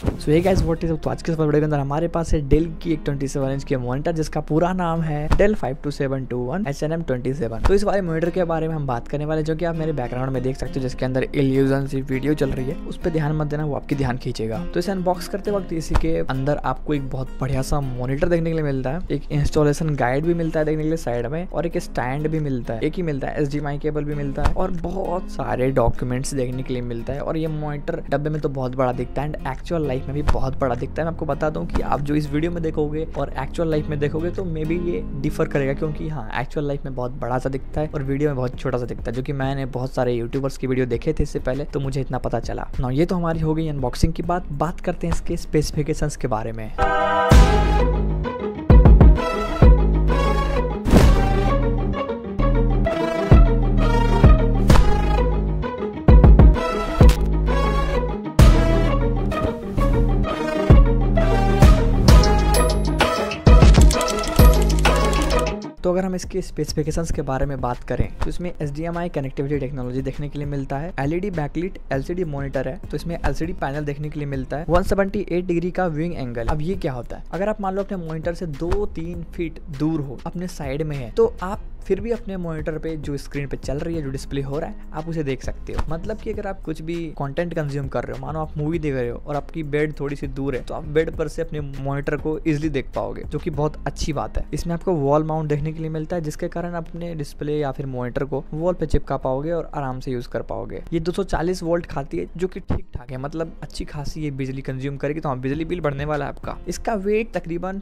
सो ये guys what is तो आज के इस वीडियो के अंदर हमारे पास है डेल की एक 27 इंच की मॉनिटर जिसका पूरा नाम है डेल 52721 HNM27। तो इस वाले मॉनिटर के बारे में हम बात करने वाले, जो कि आप मेरे बैकग्राउंड में देख सकते हो जिसके अंदर इल्यूजन सी वीडियो चल रही है, उस पर ध्यान मत देना, वो आपकी ध्यान खींचेगा। तो इसे अनबॉक्स करते वक्त इसी के अंदर आपको एक बहुत बढ़िया सा मॉनिटर देखने के लिए मिलता है, एक इंस्टॉलेशन गाइड भी मिलता है देखने के लिए साइड में, और एक स्टैंड भी मिलता है, एक ही मिलता है, HDMI केबल भी मिलता है, और बहुत सारे डॉक्यूमेंट्स देखने के लिए मिलता है। और ये मॉनिटर डब्बे में तो बहुत बड़ा दिखता है एंड एक्चुअल लाइफ में भी बहुत बड़ा दिखता है। मैं आपको बता दूं कि आप जो इस वीडियो में देखोगे और एक्चुअल लाइफ में देखोगे तो मे बी ये डिफर करेगा, क्योंकि हाँ एक्चुअल लाइफ में बहुत बड़ा सा दिखता है और वीडियो में बहुत छोटा सा दिखता है, जो कि मैंने बहुत सारे यूट्यूबर्स की वीडियो देखे थे इससे पहले, तो मुझे इतना पता चला ना। ये तो हमारी हो गई अनबॉक्सिंग की बात करते हैं इसके स्पेसिफिकेशंस के बारे में। तो अगर हम इसके स्पेसिफिकेशंस के बारे में बात करें तो इसमें HDMI कनेक्टिविटी टेक्नोलॉजी देखने के लिए मिलता है, LED बैकलिट LCD मॉनिटर है, तो इसमें LCD पैनल देखने के लिए मिलता है, 178 डिग्री का व्यूइंग एंगल। अब ये क्या होता है, अगर आप मान लो अपने मॉनिटर से 2-3 फीट दूर हो, अपने साइड में है, तो आप फिर भी अपने मॉनिटर पे जो स्क्रीन पे चल रही है, जो डिस्प्ले हो रहा है, आप उसे देख सकते हो। मतलब कि अगर आप कुछ भी कंटेंट कंज्यूम कर रहे हो, मानो आप मूवी देख रहे हो और आपकी बेड थोड़ी सी दूर है, तो आप बेड पर से अपने मॉनिटर को इजीली देख पाओगे, जो कि बहुत अच्छी बात है। इसमें आपको वॉल माउंट देखने के लिए मिलता है, जिसके कारण अपने डिस्प्ले या फिर मॉनिटर को वॉल पे चिपका पाओगे और आराम से यूज कर पाओगे। ये 240 वोल्ट खाती है, जो कि ठीक ठाक है, मतलब अच्छी खासी ये बिजली कंज्यूम करेगी, तो हाँ बिजली बिल बढ़ने वाला है आपका। इसका वेट तकरीबन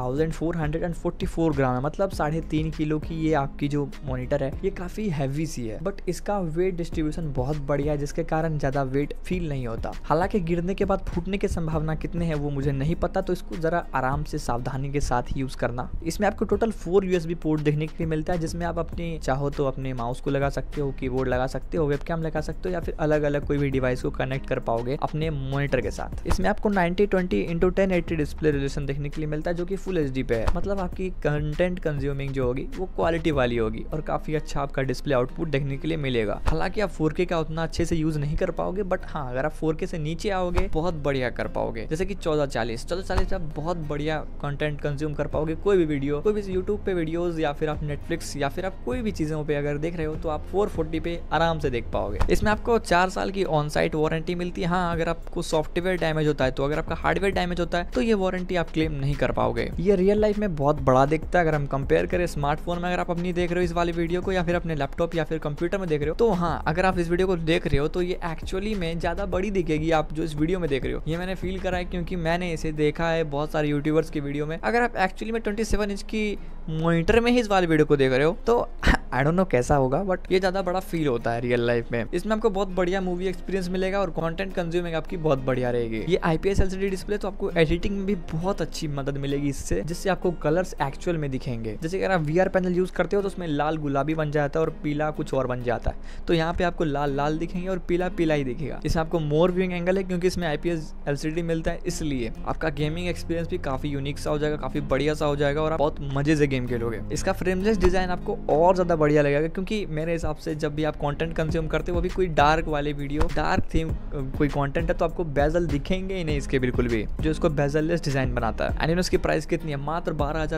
3444 ग्राम है, मतलब 3.5 किलो की ये आपकी जो मॉनिटर है ये काफी हैवी सी है, बट इसका वेट डिस्ट्रीब्यूशन बहुत बढ़िया है, जिसके कारण ज्यादा वेट फील नहीं होता। हालांकि गिरने के बाद फूटने की संभावना कितने हैं वो मुझे नहीं पता, तो इसको जरा आराम से सावधानी के साथ यूज करना। इसमें आपको टोटल 4 USB पोर्ट देखने के लिए मिलता है, जिसमें आप अपने चाहो तो अपने माउस को लगा सकते हो, कीबोर्ड लगा सकते हो, वेबकैम लगा सकते हो, या फिर अलग अलग कोई भी डिवाइस को कनेक्ट कर पाओगे अपने मॉनिटर के साथ। इसमें आपको 9020x1080 डिस्प्ले रेजोल्यूशन देखने के लिए मिलता है, जो कि फुल HD पे है, मतलब आपकी कंटेंट कंज्यूमिंग जो होगी वो क्वालिटी वाली होगी और काफी अच्छा आपका डिस्प्ले आउटपुट देखने के लिए मिलेगा। हालांकि आप 4K का उतना अच्छे से यूज नहीं कर पाओगे, बट हाँ अगर आप 4K से नीचे आओगे बहुत बढ़िया कर पाओगे, जैसे कि 1440 आप बहुत बढ़िया कंटेंट कंज्यूम कर पाओगे। कोई भी वीडियो, कोई भी यूट्यूब पे वीडियोस, या फिर आप नेटफ्लिक्स या फिर आप कोई भी चीजों पे अगर देख रहे हो तो आप 440 पे आराम से देख पाओगे। इसमें आपको 4 साल की ऑन साइट वारंटी मिलती है। हाँ अगर आपको सॉफ्टवेयर डैमेज होता है, तो अगर आपका हार्डवेयर डैमेज होता है तो ये वारंटी आप क्लेम नहीं कर पाओगे। ये रियल लाइफ में बहुत बड़ा दिखता है। अगर हम कंपेयर करें स्मार्टफोन में, अगर आप अपनी देख रहे हो इस वाली वीडियो को, या फिर अपने लैपटॉप या फिर कंप्यूटर में देख रहे हो, तो हाँ अगर आप इस वीडियो को देख रहे हो तो ये एक्चुअली में ज्यादा बड़ी दिखेगी आप जो इस वीडियो में देख रहे हो। ये मैंने फील करा है, क्योंकि मैंने इसे देखा है बहुत सारे यूट्यूबर्स की वीडियो में। अगर आप एक्चुअली में 27 इंच की मॉनिटर में ही इस वाले वीडियो को देख रहे हो तो आई डोंट नो कैसा होगा, बट ये ज्यादा बड़ा फील होता है रियल लाइफ में। इसमें आपको बहुत बढ़िया मूवी एक्सपीरियंस मिलेगा और कंटेंट कंज्यूमिंग आपकी बहुत बढ़िया रहेगी। ये IPS LCD डिस्प्ले, तो आपको एडिटिंग में भी बहुत अच्छी मदद मिलेगी इससे, जिससे आपको कलर्स एक्चुअल में दिखेंगे। जैसे अगर आप VR पैनल यूज करते हो तो उसमें लाल गुलाबी बन जाता है और पीला कुछ और बन जाता है, तो यहाँ पे आपको लाल लाल दिखेंगे और पीला पीला ही दिखेगा। इसमें आपको मोर व्यूइंग एंगल है, क्योंकि इसमें IPS LCD मिलता है, इसलिए आपका गेमिंग एक्सपीरियंस भी काफी यूनिक सा हो जाएगा, काफी बढ़िया सा हो जाएगा और आप बहुत मजे से गेम खेलोगे। इसका फ्रेमलेस डिजाइन आपको और ज्यादा बढ़िया लगेगा, क्योंकि मेरे हिसाब से जब भी आप कंटेंट कंज्यूम करते हो, वो भी कोई डार्क वाले वीडियो, डार्क थीम कोई कंटेंट है, तो आपको बेजल दिखेंगे ही नहीं इसके बिल्कुल भी, जो इसको बेजललेस डिजाइन बनाता है। एंड इसकी प्राइस कितनी है, मात्र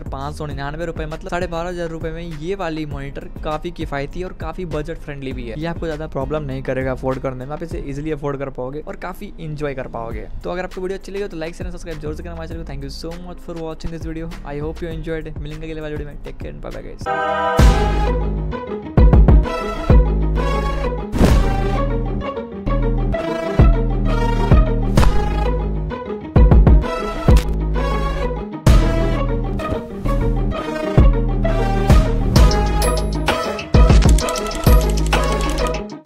12,599 रुपए, मतलब 12,500 रुपए में ये वाली मॉनिटर काफी किफायती और काफी बजट फ्रेंडली भी है। ये आपको ज्यादा प्रॉब्लम नहीं करेगा अफोर्ड करने में, आप इसे इजिली अफोर्ड कर पाओगे और काफी इंजॉय कर पाओगे। तो अगर आपको वीडियो अच्छी लगी हो तो लाइक शेयर सब्सक्राइब जरूर से करना हमारे चैनल को। Thank you so much for watching this video. I hope you enjoyed. मिलेंगे अगले वाले वीडियो में। Take care, bye bye guys.